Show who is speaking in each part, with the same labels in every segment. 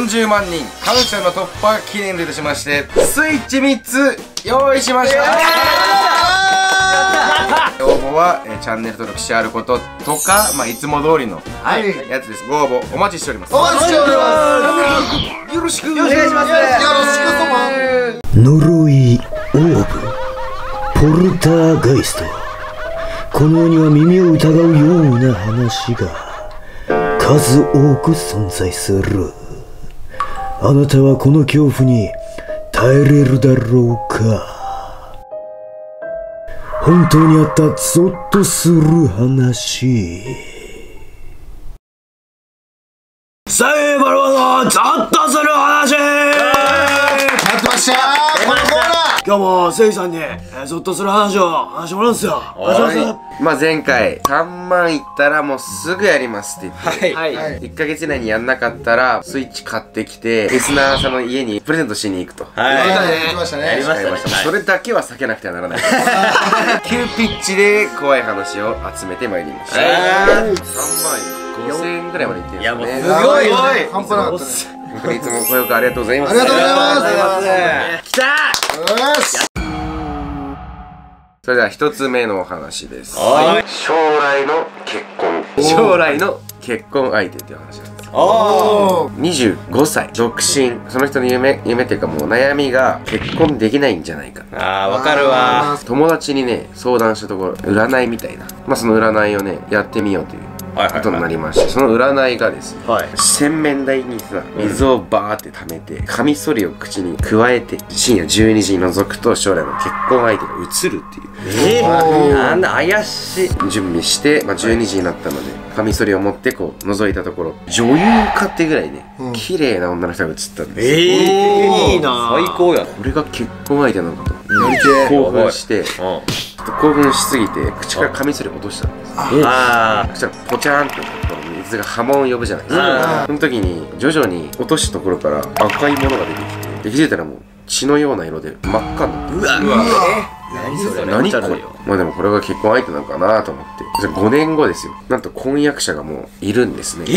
Speaker 1: 40万人感謝の突破記念といたしましてスイッチ3つ用意しました。応募はチャンネル登録してあることとか、いつも通りのやつです。ご応募お待ちしております。お待ちしております。よろしくお願いします。よろしく。
Speaker 2: 呪いオーブポルターガイスト。この世には耳を疑うような話が数多く存在する。あなたはこの恐怖に耐えれるだろうか。本当にあったゾッとする話。サイバルのゾッとする話。
Speaker 3: やってましたー。このコーナー
Speaker 2: 今日もせいさんにゾッとする話を話してもらうんですよ。
Speaker 1: 前回3万いったらもうすぐやりますって言って、1ヶ月以内にやんなかったらスイッチ買ってきてリスナーさんの家にプレゼントしに行くと。
Speaker 3: やりましたね。やりましたね。
Speaker 1: それだけは避けなくてはならない。急ピッチで怖い話を集めてまいりました。3万5000円ぐらいまでいってるんですね。
Speaker 3: すごい半端なかったね。
Speaker 1: 本当にいつもご評価ありがとうございます。
Speaker 3: ありがとうございます。
Speaker 2: 来た。
Speaker 3: よし。
Speaker 1: それでは一つ目のお話です。将来の結婚。将来の結婚相手っていう話なんです。25歳独身。その人の夢っていうかもう悩みが結婚できないんじゃないか。
Speaker 4: わかるわ。
Speaker 1: 友達にね相談したところ占いみたいな、その占いをねやってみようということになりまして、その占いがですね、洗面台にさ水をバーって溜めてカミソリを口に加えて深夜12時に覗くと将来の結婚相手が映るっていう。
Speaker 4: なんだ怪しい。
Speaker 1: 準備して、12時になったのでカミソリを持ってこう覗いたところ女優かってぐらいね綺麗な女の人が映ったんですよ。
Speaker 4: いいな。最高や。
Speaker 1: これが結婚相手なのかと興奮して興奮しすぎて口からカミソリを落としたんです。そしたらポチャーンって水が波紋を呼ぶじゃないですか。その時に徐々に落としたところから赤いものが出てきて、気づいたらもう血のような色で真っ赤になってる。何これ。でもこれが結婚相手なのかなと思って、5年後ですよ。なんと婚約者がもういるんですね。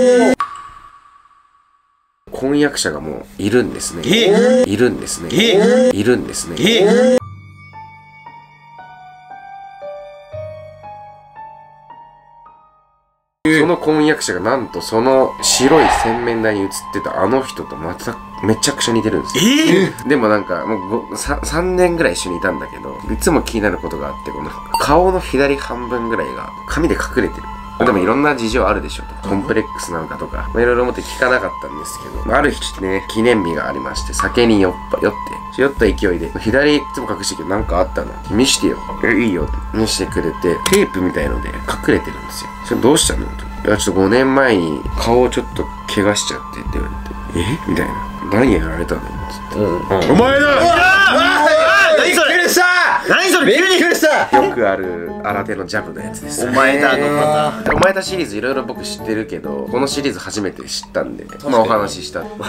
Speaker 1: 婚約者がもういるんですね。いるんですね。いるんですね。その婚約者がなんとその白い洗面台に映ってたあの人とまためちゃくちゃ似てるんですよ。でもなんかもう3年ぐらい一緒にいたんだけど、いつも気になることがあって、この顔の左半分ぐらいが髪で隠れてる。でもいろんな事情あるでしょと。コンプレックスなのかとか、いろいろ思って聞かなかったんですけど、ある日ね、記念日がありまして、酒に酔った勢いで、左いつも隠してるけどなんかあったの見してよ。いいよって見してくれて、テープみたいので隠れてるんですよ。それどうしたのと。いやちょっと5年前に顔をちょっと怪我しちゃってって言われて、みたいな。何やられたのつって。お前だ。
Speaker 4: 何それ。びっくりした。何それ。びっくりした。
Speaker 1: よくある新手のジャブのやつです。
Speaker 4: お前だの
Speaker 1: お前だシリーズいろいろ僕知ってるけど、このシリーズ初めて知ったんでお話ししたっていう。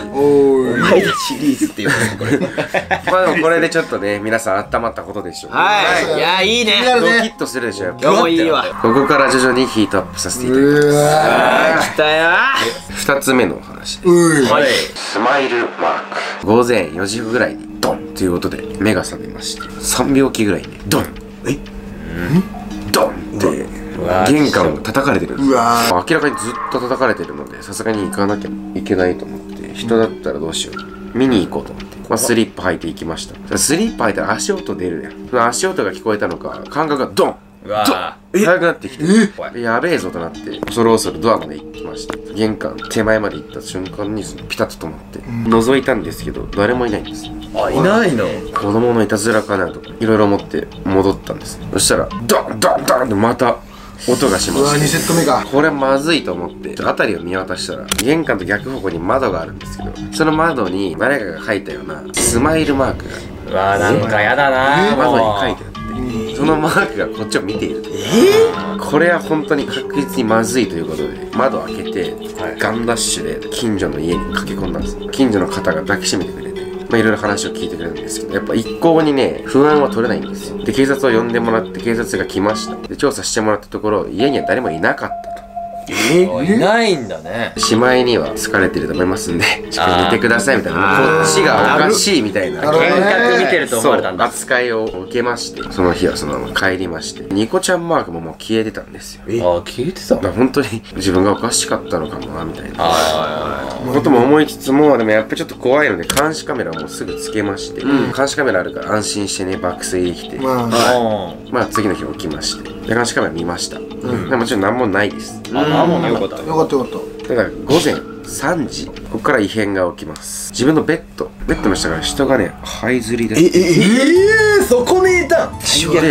Speaker 4: お前だシリーズっていうのこれ。
Speaker 1: でもこれでちょっとね皆さん温まったことでしょう。
Speaker 4: いやいいね。
Speaker 1: ドキッとするでしょ。やっぱ
Speaker 4: 今日もいいわ。
Speaker 1: ここから徐々にヒートアップさせていただきます。
Speaker 4: 来たよ。
Speaker 1: 2つ目のお話です。スマイルマーク。午前4時ぐらいにドンという音で目が覚めまして、3秒期ぐらいにドンドンって玄関を叩かれてるんですよ。明らかにずっと叩かれてるのでさすがに行かなきゃいけないと思って、人だったらどうしよう見に行こうと思って、スリッパ履いて行きました。スリッパ履いたら足音出るやん。その足音が聞こえたのか感覚がドン速くなってきて、やべえぞとなって恐る恐るドアまで行きました。玄関手前まで行った瞬間にピタッと止まって覗いたんですけど誰もいないんです。
Speaker 4: いないの。
Speaker 1: 子供のいたずらかなとかいろいろ思って戻ったんです。そしたらドンドンドンってまた音がしました。
Speaker 3: 2セット目か。
Speaker 1: これまずいと思って辺りを見渡したら玄関と逆方向に窓があるんですけど、その窓に誰かが書いたようなスマイルマークが
Speaker 4: なんかやだな。
Speaker 1: 窓に書いてあって、そのマークがこっちを見ている。これは本当に確実にまずいということで窓を開けてガンダッシュで近所の家に駆け込んだんです。近所の方が抱きしめてくれていろいろ話を聞いてくれるんですけど、やっぱ一向にね不安は取れないんですよ。で警察を呼んでもらって警察が来ました。で調査してもらったところ家には誰もいなかったと。
Speaker 4: いないんだね。
Speaker 1: しまいには疲れてると思いますんで、しっかり寝てくださいみたいな、こっちがおかしいみたいな
Speaker 3: なるほどね
Speaker 4: 幻覚見てると思われたんだ。
Speaker 1: 扱いを受けまして、その日はそのまま帰りまして、ニコちゃんマークももう消えてたんですよ。
Speaker 4: 消えてた。
Speaker 1: だから本当に自分がおかしかったのかもなみたいなことも思いつつも、でもやっぱりちょっと怖いので監視カメラをもうすぐつけまして、監視カメラあるから安心してね爆睡できて、まあ次の日起きまして、で監視カメラ見ました。もちろん何もないです。
Speaker 4: あ、もうよかった。
Speaker 3: よかったよかった。
Speaker 1: ただ午前3時、ここから異変が起きます。自分のベッドの下から人がね這いずりで、
Speaker 4: そこにいたん。
Speaker 1: で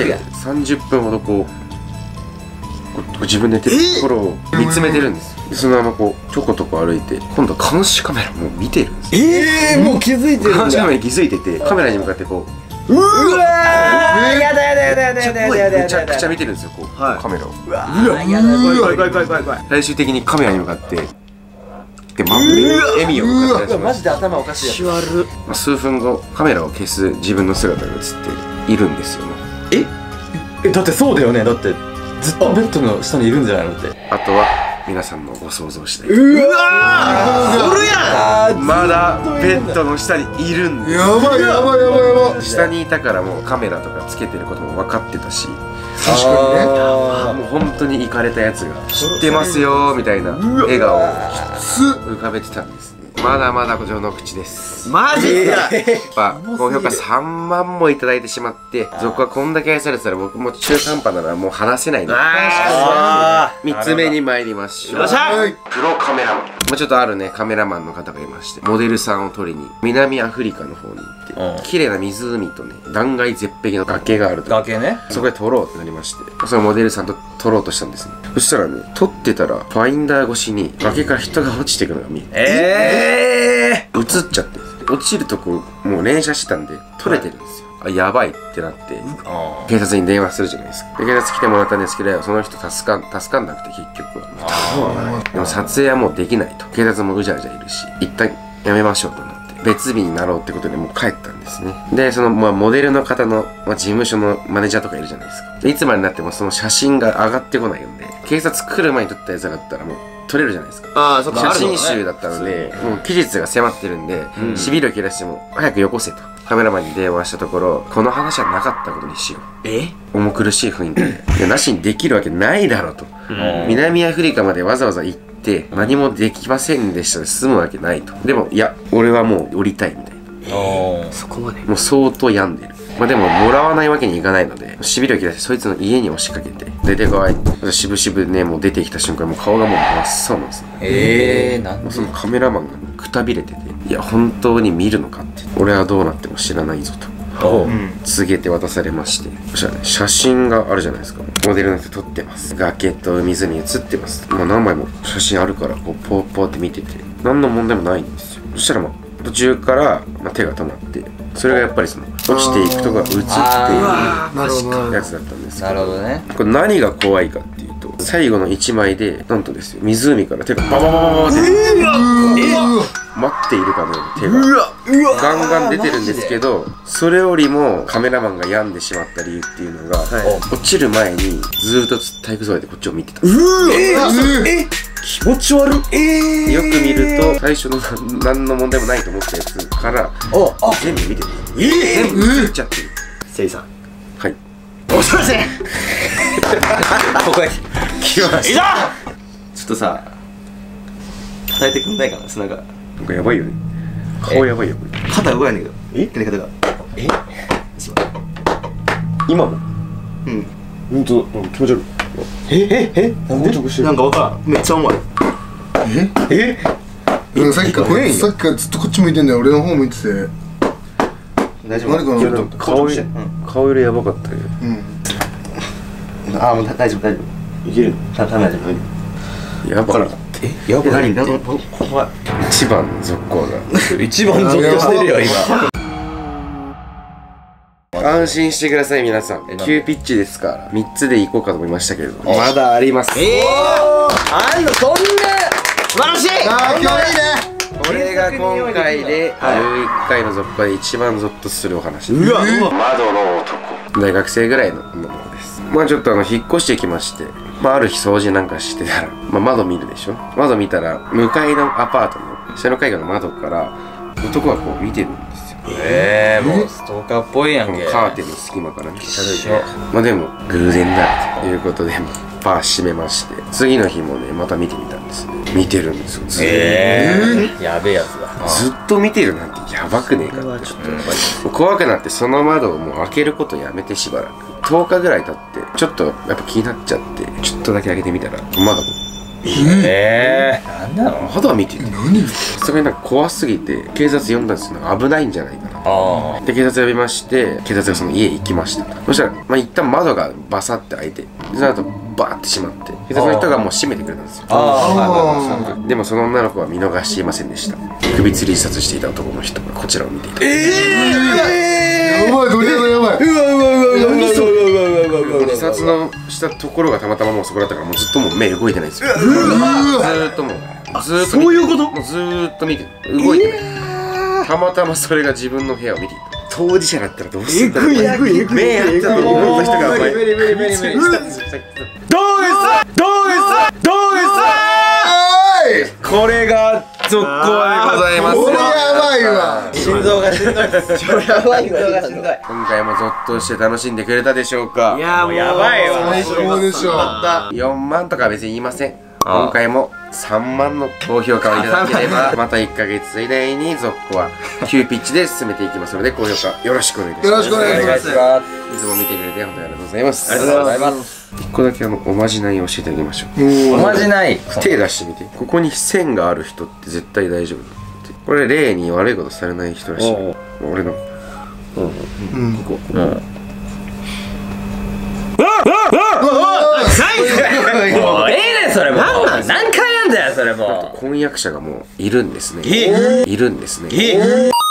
Speaker 1: 30分ほどこう自分で寝てるところを見つめてるんですよ。でそのままこうちょこちょこ歩いて、今度は監視カメラもう見てるんですよ。
Speaker 4: もう気づいてるんだ。
Speaker 1: 監視カメラに気づいてて、カメラに向かってこう
Speaker 4: うわー、やだやだやだやだやだやだやだ。
Speaker 1: めちゃくちゃ見てるんですよ、こうカメラを。
Speaker 4: うわー、やだ、怖い怖い怖い怖い怖い。
Speaker 1: 最終的にカメラに向かってで真っ目に笑みを浮かべ出しまし
Speaker 4: マジで頭おかしいやつ。
Speaker 1: た。数分後カメラを消す自分の姿が映っているんですよ。
Speaker 4: だってそうだよね。だってずっとベッドの下にいるんじゃないのって。
Speaker 1: あとは皆さんのご想像したい。
Speaker 4: うわー、それや
Speaker 1: まだベッドの下にいるんです。
Speaker 3: やばいやばいやばいやばい。
Speaker 1: 下にいたからもうカメラとかつけてることも分かってたし、
Speaker 3: 確かにね。
Speaker 1: もう本当にイかれたやつが知ってますよーみたいな笑顔を浮かべてたんですね。まだまだ序の口です。
Speaker 4: マジ
Speaker 1: やっぱ高評価3万もいただいてしまって、続はこんだけ愛されてたら僕も中途半端ならもう話せないので、3つ目に参りましょう。
Speaker 4: よっしゃ
Speaker 1: プロカメラマン。もうちょっとあるねカメラマンの方がいまして、モデルさんを撮りに南アフリカの方に行って、綺麗な湖とね断崖絶壁の崖があると、
Speaker 4: 崖ね。
Speaker 1: そこで撮ろうってなりまして、そのモデルさんと撮ろうとしたんですね。そしたらね、撮ってたらファインダー越しに崖から人が落ちていくのが見えて、映っちゃってるんです。落ちるとこもう連写してたんで撮れてるんですよ。あ、やばいってなって警察に電話するじゃないですか。で警察来てもらったんですけど、その人助かんなくて結局はでも撮影はもうできないと、警察もうじゃうじゃいるし、一旦やめましょうとなって別日になろうってことでもう帰ったんですね。でそのモデルの方の、事務所のマネージャーとかいるじゃないですか。でいつまでになってもその写真が上がってこないんで、警察来る前に撮ったやつだったらもう撮れるじゃないですか。
Speaker 4: ああ、そっか。
Speaker 1: 写真集だったので、もう期日が迫ってるんで、しびれを切らしても早くよこせとカメラマンに電話したところ、この話はなかったことにしよう。重苦しい雰囲気で、いやなしにできるわけないだろうと。南アフリカまでわざわざ行って何もできませんでしたで済むわけないと。でもいや俺はもう降りたいみたいな。
Speaker 4: そこまで。
Speaker 1: もう相当病んでる。でももらわないわけにいかないので、しびれを切らしてそいつの家に押しかけて、出てこい。しぶしぶね、もう出てきた瞬間もう顔がもう真っ青なんですね。
Speaker 4: なんで
Speaker 1: そのカメラマンがくたびれてて、いや本当に見るのかって、俺はどうなっても知らないぞと告げて渡されまして、そしたらね、写真があるじゃないですか。モデルの人撮ってます。崖と湖に写ってます。もう何枚も写真あるからこうポーポーって見てて何の問題もないんですよ。そしたら途中から、手が止まって、それがやっぱりその落ちていくとこが映っているやつだったんですけど、
Speaker 4: なるほどね。
Speaker 1: これ何が怖いかっていうと、最後の1枚でなんとですよ、湖から手がバババババって待っているかのように手がガンガン出てるんですけど、それよりもカメラマンが病んでしまった理由っていうのが、落ちる前にずーっと体育座りでこっちを見てた。
Speaker 4: 気持ち悪い。
Speaker 1: よく見ると最初の何の問題もないと思ったやつから全部見てる。全部映っちゃってる。
Speaker 4: せいさん。
Speaker 1: はい。
Speaker 4: おすいません。ここへ
Speaker 1: 来まし
Speaker 4: た。ちょっとさ、叩いてくんないかな、砂が。
Speaker 1: なんかやばいよね。顔やばいよ。
Speaker 4: 肩動かないんだけど。やり方が。
Speaker 1: 今も。ほんと気持ち悪い。
Speaker 4: なんかわからん。めっちゃ重い。
Speaker 3: さっきからずっとこっち向いてんだよ。俺の方向いてて。
Speaker 4: 大丈夫？
Speaker 3: 何かな。
Speaker 1: 顔色やばかったよ。
Speaker 4: ああ、もう大丈夫。いける。大丈夫。
Speaker 1: やばかった。
Speaker 4: やばい。何？怖い。
Speaker 1: 一番続行が。
Speaker 4: 一番ゾッとしてるよ今。
Speaker 1: 安心してください皆さん。急ピッチですから3つでいこうかと思いましたけど、まだあります。
Speaker 4: あんのそんな素晴らしい。
Speaker 3: 今日いいね。
Speaker 1: これが今回で11回の続行で一番ゾッとするお話です。窓の男。大学生ぐらいのものです。ちょっと引っ越してきまして、 ある日掃除なんかしてたら、窓見るでしょ。窓見たら向かいのアパートの下の階の窓から男がこう見てるんですよ。
Speaker 4: もうストーカーっぽいやんけ。
Speaker 1: カーテンの隙間から見てた。でも偶然だということでバー閉めまして、次の日もねまた見てみたんですね。見てるんですよ、ずっと。
Speaker 4: やべえやつだ。
Speaker 1: ずっと見てるなんてやばくねえかって。ちょっとやっぱり怖くなって、その窓をもう開けることやめて、しばらく10日ぐらい経ってちょっとやっぱ気になっちゃって、ちょっとだけ開けてみたら窓も
Speaker 4: なんなの。
Speaker 1: 窓は見てて、さすがになんか怖すぎて警察呼んだんですよ。なんか危ないんじゃないかな。で警察呼びまして、警察がその家行きました。そしたら一旦窓がバサって開いて、その後バーって閉まって、警察の人がもう閉めてくれたんですよ。でもその女の子は見逃していませんでした。首吊り自殺していた男の人がこちらを見ていた。
Speaker 3: やばい、どれやばい。
Speaker 1: 自殺のしたところがたまたまもうそこだったから、もうずっともう目動いてないんですよ。ずーっともうずーっとそういうこと、もうずーっと見て動いてない。たまたまそれが自分の部屋を見ていた。当事者だったらどうするんだろう。目やったと思った人が無理これが続行でございます。
Speaker 3: これやばいわ。
Speaker 2: 心臓がしんどい。やばいわ、しんどい。
Speaker 1: 今回もゾッとして楽しんでくれたでしょうか。
Speaker 2: いやもうやばいわ。
Speaker 3: 最高でしょ。
Speaker 1: 4万とかは別に言いません。今回も3万の高評価をいただければ、また1ヶ月以内に続行は急ピッチで進めていきますので、高評価よろしくお願いします。
Speaker 3: よろしくお願いします。
Speaker 1: いつも見てくれて本当にありがとうございます。
Speaker 4: ありがとうございます。
Speaker 1: 1個だけおまじないを教えてあげましょう。
Speaker 4: おまじない。
Speaker 1: 手出してみて。ここに線がある人って絶対大丈夫だって。これ霊に悪いことされない人らしい。俺のここ。
Speaker 2: もうええねんそれもう。何回やんだよそれもう。
Speaker 1: 婚約者がもういるんですね。いるんですね。